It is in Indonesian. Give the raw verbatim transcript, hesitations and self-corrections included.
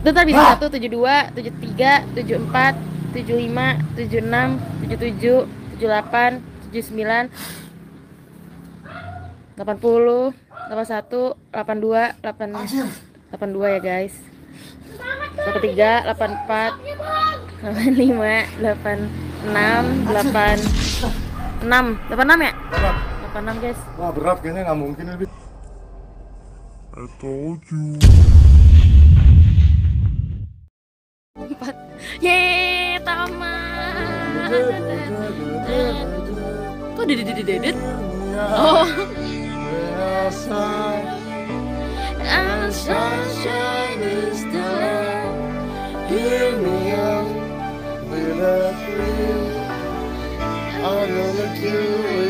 Bentar, bisa satu, tujuh dua, tujuh tiga, tujuh empat, tujuh lima, tujuh enam, tujuh tujuh, tujuh delapan, tujuh sembilan, delapan puluh, delapan satu, delapan dua, delapan delapan dua ya guys. delapan tiga, delapan empat, delapan lima, delapan enam, delapan enam, delapan enam ya? Berat. delapan enam guys. Wah berat kayaknya nggak mungkin lebih. I told you. empat. Yeay, tamat. Kok dedet-dedet? Oh. And sunshine is the land. Hear me out with a thrill. I'm gonna do it.